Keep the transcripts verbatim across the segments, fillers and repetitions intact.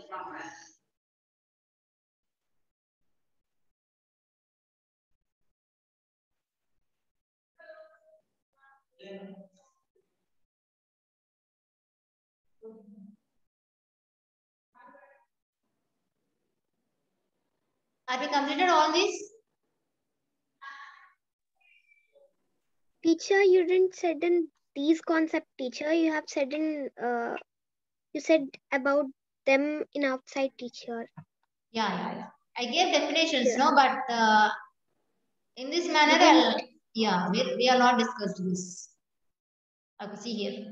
Have you completed all this? Teacher, you didn't said in these concept, teacher. You have said in uh, you said about them in outside, teacher. Yeah, yeah, yeah. I gave definitions, Yeah. no, but uh, in this manner, I'll, yeah, we, we are not discussed this. Okay, see here.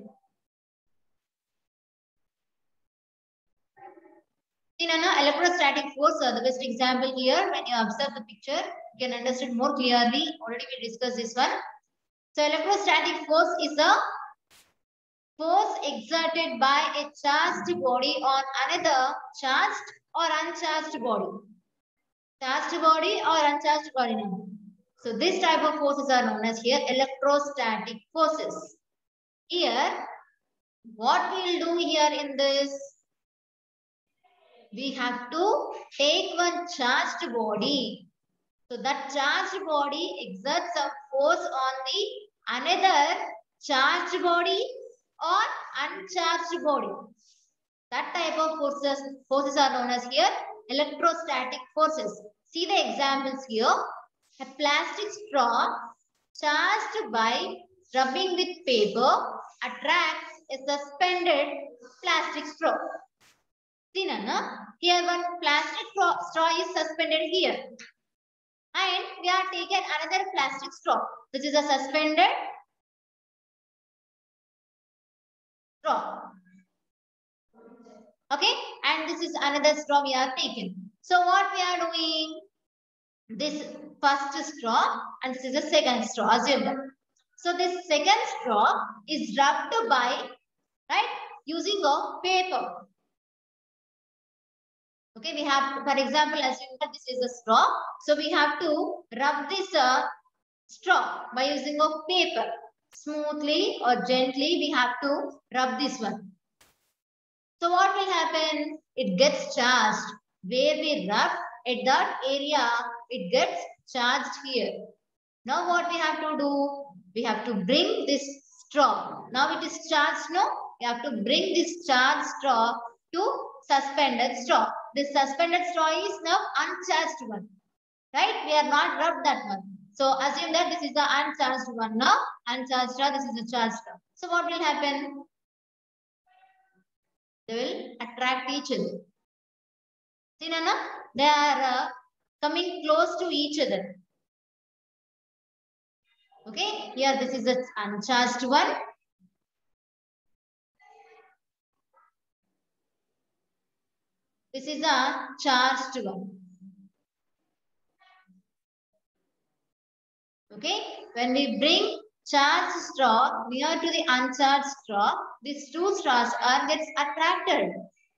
See, Nana, electrostatic force, uh, the best example here, when you observe the picture, you can understand more clearly. Already we discussed this one. So, electrostatic force is a force exerted by a charged body on another charged or uncharged body. Charged body or uncharged body. So, this type of forces are known as here electrostatic forces. Here, what we will do here in this? We have to take one charged body. So that charged body exerts a force on the another charged body or uncharged body. That type of forces, forces are known as here electrostatic forces. See the examples here. A plastic straw charged by rubbing with paper attracts a suspended plastic straw. See, Nana, here one plastic straw is suspended here. And we have taken another plastic straw. This is a suspended straw. Okay. And this is another straw we have taken. So what we are doing? This first straw and this is the second straw. Assume that. So this second straw is rubbed by, right, using a paper. Okay, we have, for example, assume that this is a straw. So we have to rub this uh, straw by using a paper. Smoothly or gently, we have to rub this one. So what will happen? It gets charged. Where we rub at that area, it gets charged here. Now what we have to do? We have to bring this straw. Now it is charged, no? We have to bring this charged straw to suspended straw. This suspended straw is now uncharged one. Right? We are not rubbed that one. So assume that this is the uncharged one now. Uncharged straw, this is the charged straw. So what will happen? They will attract each other. See, Nana? They are uh, coming close to each other. Okay? Here this is the uncharged one. This is a charged one. Okay? When we bring charged straw near to the uncharged straw, these two straws are gets attracted.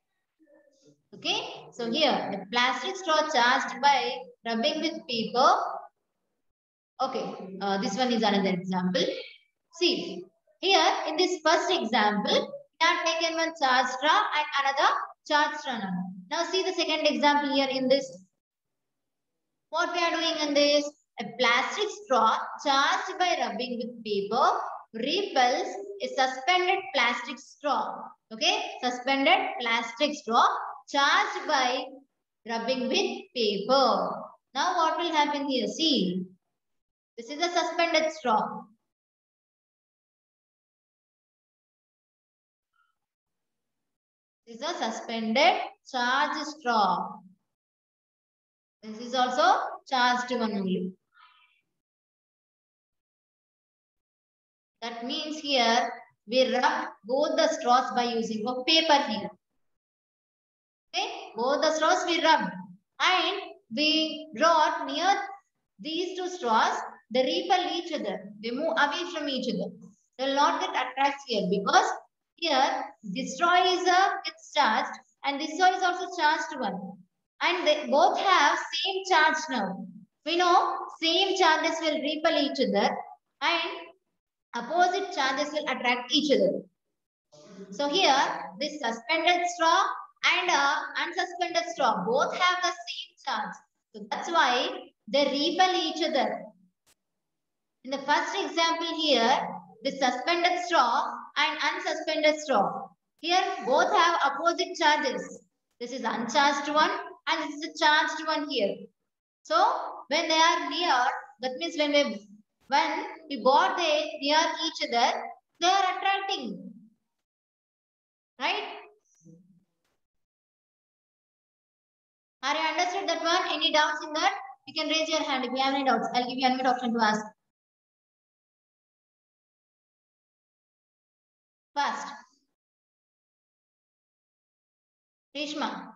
Okay? So here, the plastic straw charged by rubbing with paper. Okay, uh, this one is another example. See, here in this first example, we have taken one charged straw and another charged straw. Now see the second example here in this. What we are doing in this? A plastic straw charged by rubbing with paper repels a suspended plastic straw. Okay, suspended plastic straw charged by rubbing with paper. Now what will happen here? See, this is a suspended straw. This is a suspended charged straw. This is also charged one only. That means here we rub both the straws by using of paper here. Okay, both the straws we rubbed and we brought near these two straws. They repel each other. They move away from each other. They will not get attracted here because here this straw is a gets charged and this straw is also charged one. And they both have same charge now. We know same charges will repel each other and opposite charges will attract each other. So here this suspended straw and uh, unsuspended straw both have the same charge. So that's why they repel each other. In the first example here, the suspended straw and unsuspended straw. Here both have opposite charges. This is uncharged one and this is a charged one here. So when they are near, that means when we when we got they near each other, they are attracting. Right? Are you understood that one? Any doubts in that? You can raise your hand if you have any doubts. I'll give you unmute option to ask. First. Reshma.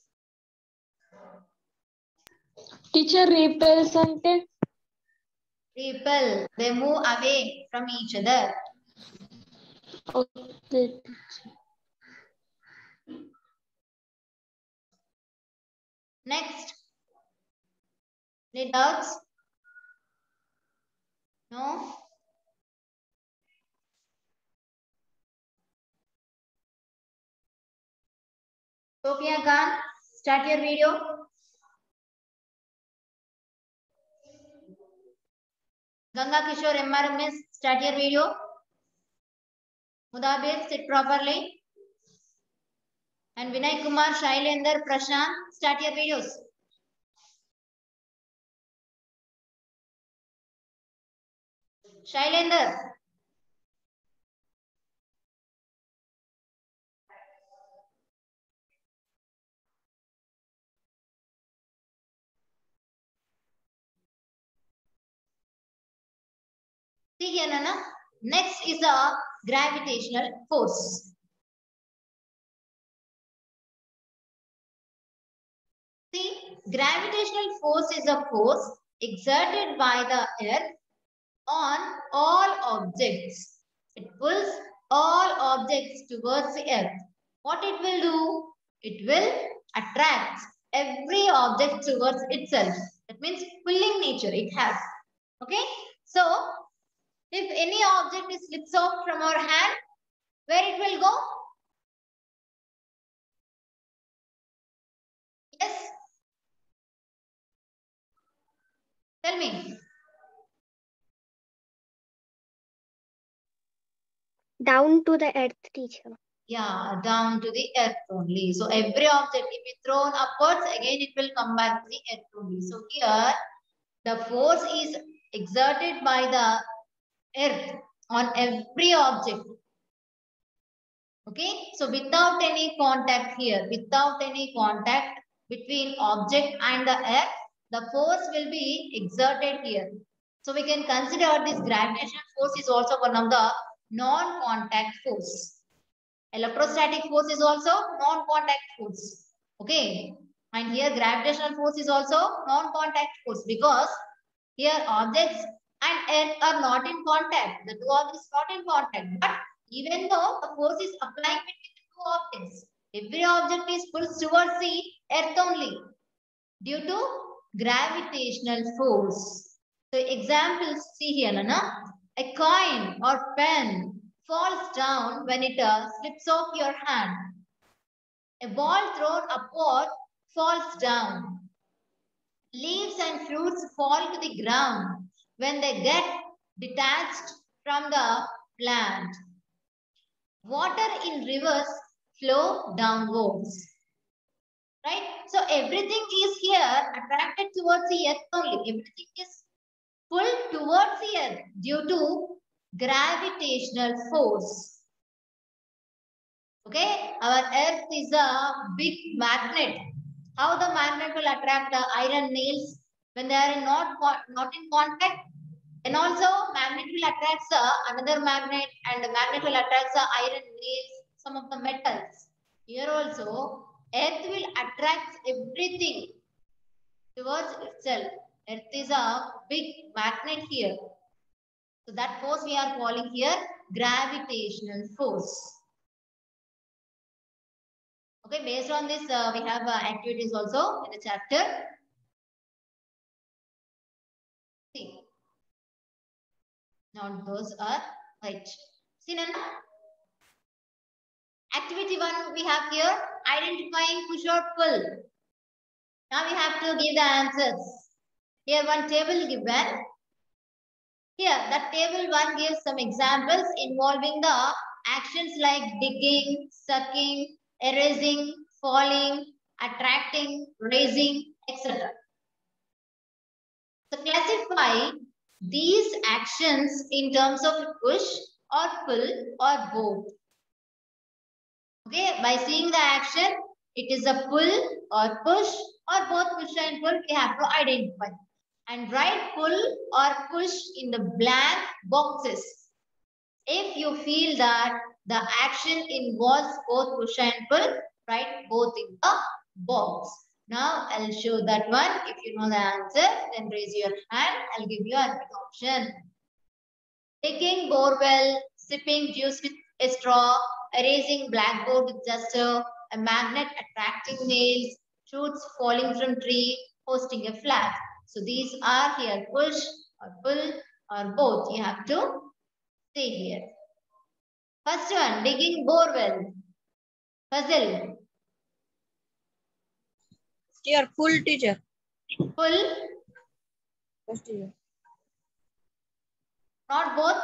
Teacher, repels ante? Repel. They move away from each other. Okay. Next. Any doubts? No? Sophia Khan, start your video. Ganga Kishore M R M S, start your video. Mudabir, sit properly. And Vinay Kumar, Shailender, Prashant, start your videos. Shailender. See here, Nana. Next is a gravitational force. See, gravitational force is a force exerted by the earth on all objects. It pulls all objects towards the earth. What it will do? It will attract every object towards itself. That means pulling nature it has. Okay. So, if any object is slips off from our hand, where it will go? Yes. Tell me. Down to the earth, teacher. Yeah, down to the earth only. So every object, if it thrown upwards, again it will come back to the earth only. So here, the force is exerted by the earth on every object. Okay, so without any contact here, without any contact between object and the earth, the force will be exerted here. So we can consider this gravitational force is also one of the non-contact force. Electrostatic force is also non-contact force. Okay, and here gravitational force is also non-contact force because here objects and earth are not in contact. The two objects are not in contact, but even though the force is applying between the two objects, every object is pulled towards the earth only due to gravitational force. So examples see here, Nana. A coin or pen falls down when it uh, slips off your hand. A ball thrown upward falls down. Leaves and fruits fall to the ground when they get detached from the plant. Water in rivers flow downwards. Right? So everything is here attracted towards the earth only. Everything is pulled towards the earth due to gravitational force. Okay? Our earth is a big magnet. How the magnet will attract the iron nails when they are not, not in contact? And also magnet will attract uh, another magnet and the magnet will attract the iron nails, some of the metals. Here also earth will attract everything towards itself. Earth is a big magnet here. So that force we are calling here gravitational force. Okay, based on this uh, we have uh, activities also in the chapter. See. Now those are right. See, Nana? Activity one we have here, identifying push or pull. Now we have to give the answers. Here one table given. Here that table one gives some examples involving the actions like digging, sucking, erasing, falling, attracting, raising, et cetera. So classify these actions in terms of push or pull or both. Okay, by seeing the action, it is a pull or push or both push and pull, we have to identify. And write pull or push in the blank boxes. If you feel that the action involves both push and pull, write both in the box. Now I'll show that one. If you know the answer, then raise your hand. I'll give you an option. Digging borewell, sipping juice with a straw, erasing blackboard with duster, a magnet attracting nails, fruits falling from tree, hosting a flag. So these are here push or pull or both. You have to say here. First one, digging borewell. Puzzle. Teacher, full teacher. Pull. Yes, teacher. Not both.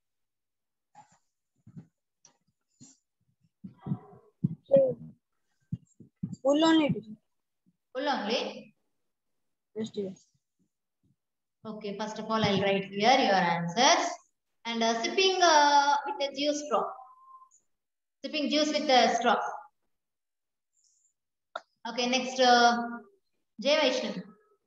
Full only teacher. Pull only. Yes, teacher. Okay, first of all, I'll write here your answers. And uh, sipping uh, with a juice straw. Sipping juice with a straw. Okay, next, uh, Jay Vaishnav.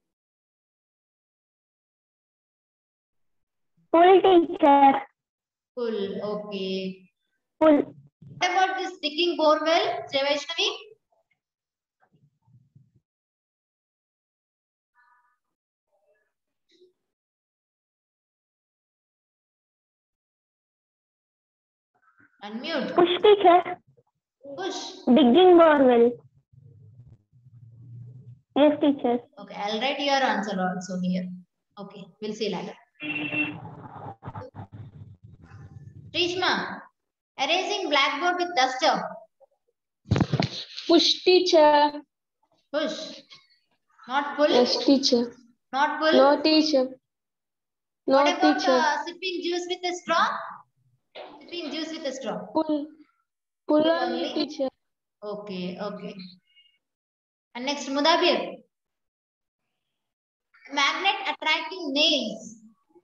Pull, teacher. Pull, okay. Pull. What about this digging borewell, Jay Vaishnavi? Unmute. Push, teacher. Push. Digging borewell. Yes, teacher. Okay, I'll write your answer also here. Okay, we'll see later. Rishma, erasing blackboard with duster. Push, teacher. Push. Not pull. Yes, teacher. Not pull. No, teacher. No, What about teacher. uh, sipping juice with a straw? Sipping juice with a straw. Pull. Pull Pull only, only. teacher. Okay, okay. And next, Mudabir. Magnet attracting nails.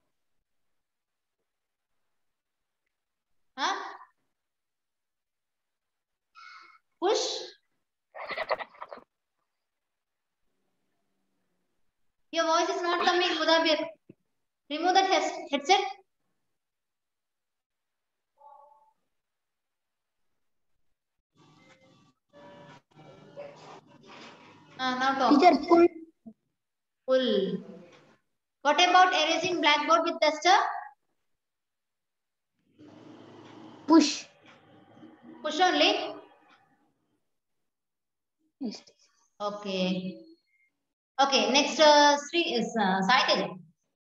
Huh? Push. Your voice is not coming, Mudabir. Remove that headset. Uh, now talk. Teacher, pull. Pull. What about erasing blackboard with duster? Push. Push only. Yes. Okay. Okay. Next, uh, Sri is uh, Saitej.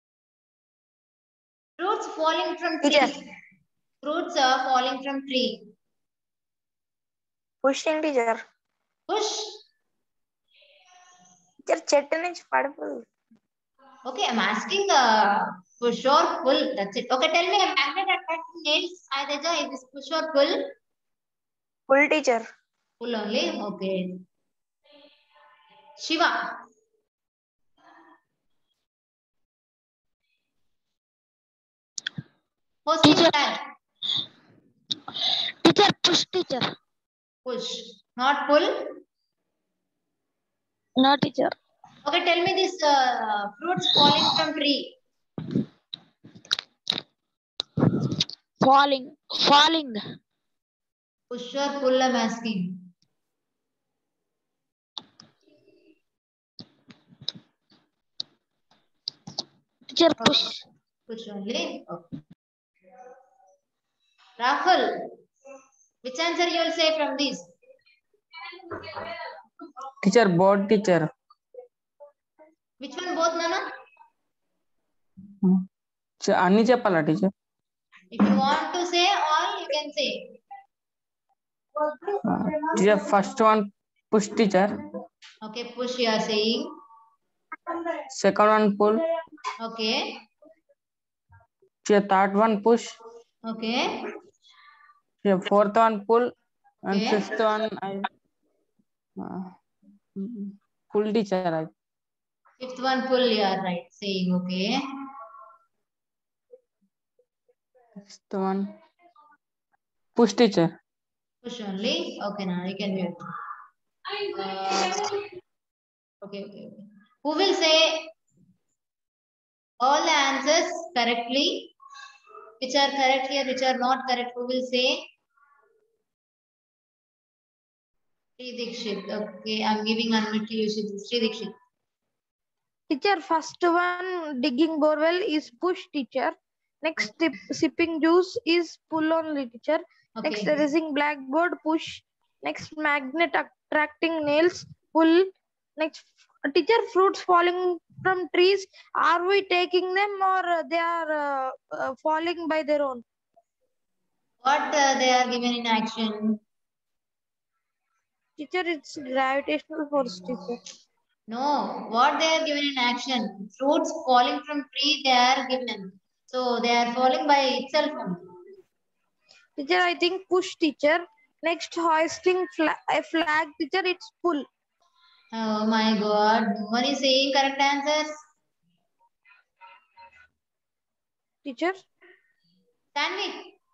Fruits falling from tree. Teacher. Fruits are falling from tree. Pushing, teacher. Push. Teacher, చెట్టు నుంచి పడిపోదు. Okay, I'm asking uh, push or pull. That's it. Okay, tell me a magnet attracting nails. Saiteja, is this push or pull? Pull, teacher. Pull only. Okay. Shiva. Hosting Teacher. flag. Teacher, push, teacher. Push. Not pull. No, teacher. Okay, tell me this uh, fruits falling from tree. Falling. Falling. Push or pull, I'm asking. Teacher, push. Push only. Okay. Rahul, which answer you will say from this? Teacher, board teacher. Which one both, Nana? అన్ని చెప్పాలా teacher? If you want to say all, you can say. Uh, teacher, first one push teacher. Okay, push you are saying. Second one pull. Okay. Teacher, third one push. Okay. Teacher, fourth one pull. And Okay. fifth one I uh, pull teacher. I Fifth one pull you are right saying. Okay. Sixth one push teacher. Push only. Okay, now you can mute. Uh, okay, okay, okay. Who will say all the answers correctly? Which are correct here, which are not correct? Who will say? Sri Dikshit. Okay, I'm giving unmute to you, Sri Dikshit. Teacher, first one digging borewell is push teacher. Next sip, sipping juice is pull only teacher. Okay. Next erasing blackboard push. Next magnet attracting nails pull. Next teacher, fruits falling from trees. Are we taking them or they are uh, uh, falling by their own? What uh, they are given in action? Teacher, it's gravitational force teacher. No, what they are given in action? Fruits falling from tree they are given. So they are falling by itself only. Teacher, I think push teacher. Next hoisting flag, a flag teacher, it's pull. Oh my God. No one is saying correct answers. Teacher? Tanvi.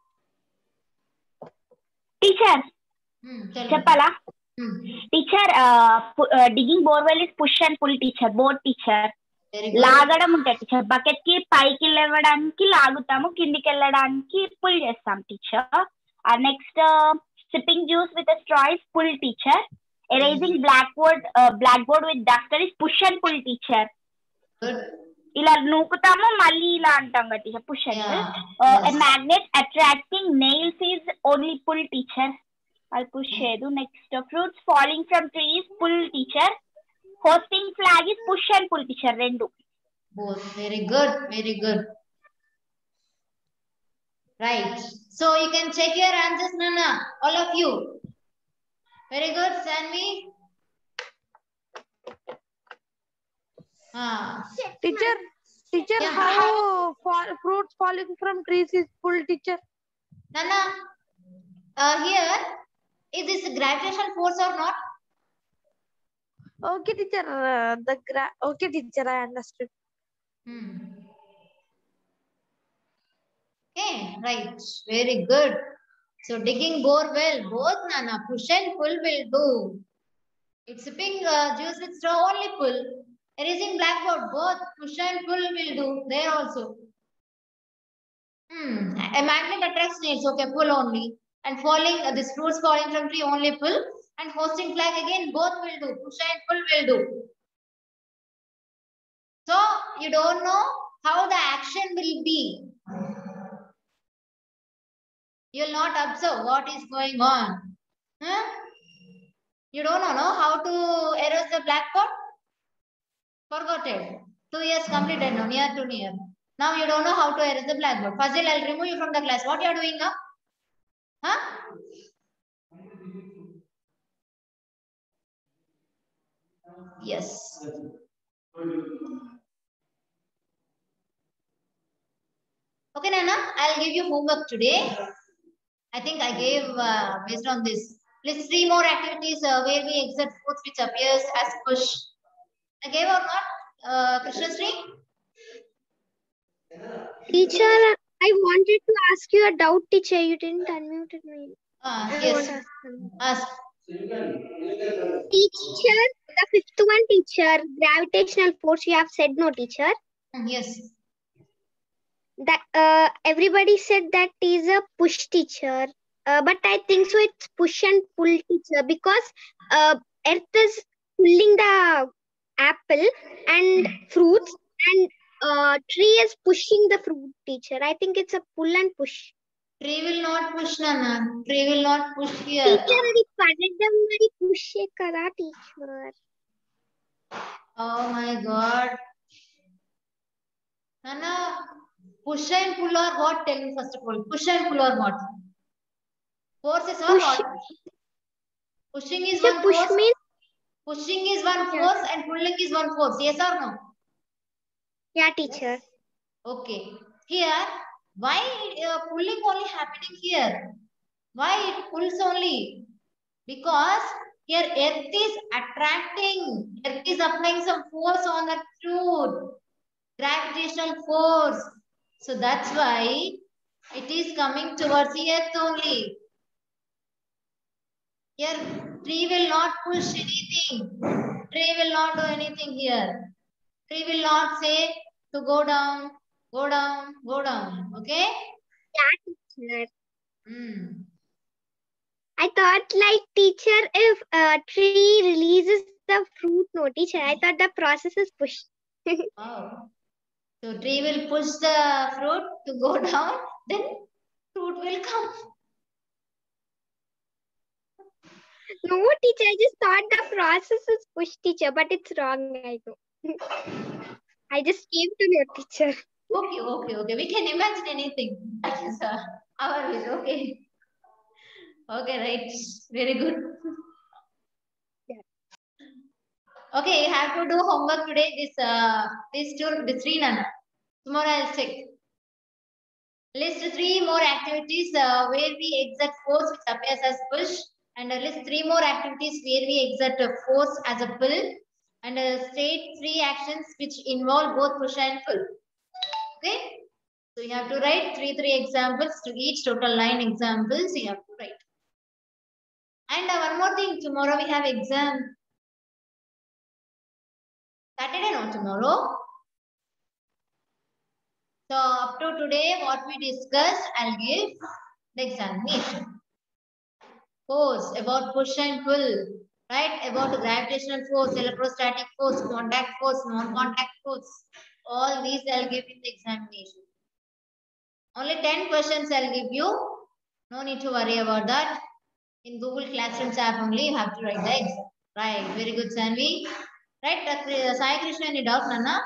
Teacher, Hmm, tell me. Chapala. Hmm. Teacher, uh, uh, digging borewell is push and pull teacher, both teacher. Very good. లాగడం ఉంటుంది teacher bucket కి పైకి లేవడానికి లాగుతాము కిందికి వెళ్ళడానికి pull చేస్తాం teacher next sipping juice with straw is pull teacher erasing black board black board with duster is push and pull teacher ఇలా నూకుతాము మళ్ళీ ఇలా అంటాం కదా teacher push and magnet attracting nails is only pull teacher అది push చేయదు next fruits falling from trees pull teacher hosting flag is push and pull teacher rendu. Both. Very good. Very good. Right. So you can check your answers, Nana. All of you. Very good, Sanvi. Ah. Teacher, teacher, Yeah. how fall, fruits falling from trees is pull teacher? Nana, uh, here, is this gravitational force or not? Okay, teacher. Uh, the gra okay, teacher. I understood. Hmm. Okay, right. Very good. So digging bore well, both Nana, push and pull will do. It's sipping uh, juice with straw, only pull. Erasing blackboard, both push and pull will do. There also. Hmm. A magnet attracts nails, okay, pull only. And falling, uh, this fruits falling from tree, only pull. And hosting flag again, both will do. Push and pull will do. So you don't know how the action will be. You'll not observe what is going on. Huh? You don't know no, how to erase the blackboard? Forgot it. Two years completed now, near to near. Now you don't know how to erase the blackboard. Fazil, I'll remove you from the class. What you are doing now? Huh? Yes. Okay, Nana, I'll give you homework today. I think I gave uh, based on this. List three more activities uh, where we exert force which appears as push. I gave or not, uh, Krishna Sri? Teacher, I wanted to ask you a doubt, teacher. You didn't unmute me. Uh, I yes. want to ask something. Ask. Teacher, the fifth one, teacher, gravitational force, you have said no, teacher. Mm, yes. That uh, everybody said that is a push teacher. Uh, but I think so it's push and pull teacher because uh, earth is pulling the apple and fruits and uh, tree is pushing the fruit teacher. I think it's a pull and push. Tree will not push, Nana. Tree will not push here. Teacher, అది పడడం మరి push కదా teacher. Oh my God. Nana, push and pull or what? Tell me first of all. Push and pull or what? Forces or Push. what? Pushing is Teacher, one push force. means Pushing is one Yeah. force and pulling is one force. Yes or no? yeah, teacher. Okay. Here, why uh, pulling only happening here? Why it pulls only? Because here earth is attracting. Earth is applying some force on the fruit. Gravitational force. So that's why it is coming towards the earth only. Here tree will not push anything. Tree will not do anything here. Tree will not say to go down, go down, go down. Okay? Yeah, teacher. Hmm. I thought like teacher, if a tree releases the fruit, no teacher. I thought the process is push. Wow. So tree will push the fruit to go down, then fruit will come. No teacher, I just thought the process is push, teacher, but it's wrong. I know. I just came to know, teacher. Okay, okay, okay. We can imagine anything. That is uh, our wish. Okay. Okay, right. Very good. Yeah. Okay, you have to do homework today. This uh this two this three none. Tomorrow I'll check. List three more activities uh, where we exert force which appears as push, and uh, list three more activities where we exert a force as a pull, and uh, state three actions which involve both push and pull. Okay. So you have to write three three examples to each, total nine examples you have to write. And uh, one more thing, tomorrow we have exam. Saturday, no, tomorrow. So up to today, what we discussed, I'll give the examination. Force, about push and pull, right? About gravitational force, electrostatic force, contact force, non-contact force. All these I'll give in the examination. Only ten questions I'll give you. No need to worry about that. In Google Classrooms app only, you have to write the exam. Right, very good, Sanvi. Right, uh, Sai Krishna, any doubt, Nana?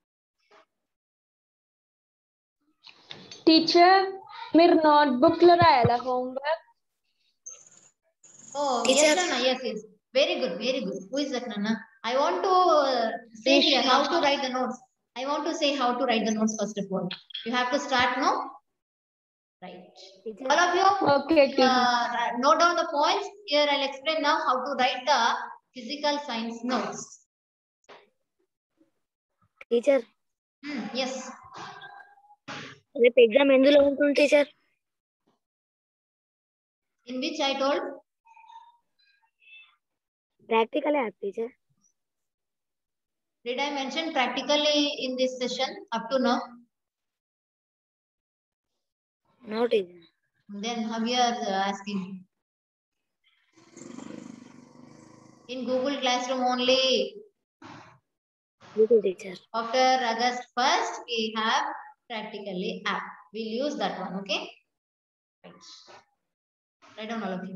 Teacher మీరు notebook లో రాయాలా homework Oh, Teacher. yes, Nana, yes, yes. Very good, very good. Who is that, Nana? I want to uh, say here how to write the notes. I want to say how to write the notes first of all. You have to start, no? Right. All of you, okay teacher uh, note down the points. Here I'll explain now how to write the physical science notes. Teacher Hmm, yes. రేపు exam ఎందులో ఉంటుంది teacher In which I told? Practical app teacher Did I mention practically in this session up to now? No teacher Then how you are uh, asking? In Google Classroom only. Google teacher After August first, we have practically app. We'll use that one, okay? Right. Write down all of you.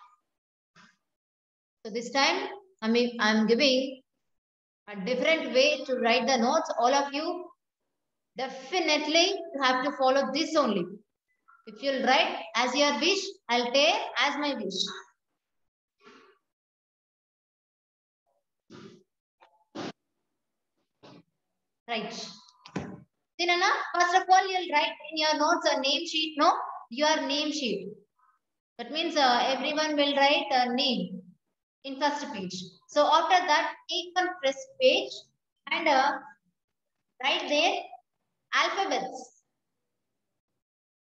So this time, I mean, I'm giving a different way to write the notes. All of you definitely have to follow this only. If you'll write as your wish, I'll take as my wish. Right. See, Nana, first of all, you'll write in your notes a name sheet, no? Your name sheet. That means uh, everyone will write a name in first page. So after that, take one fresh page and uh, write there alphabets.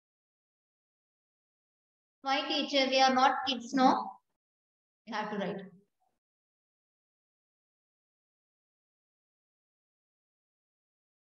My teacher, we are not kids, no? You have to write.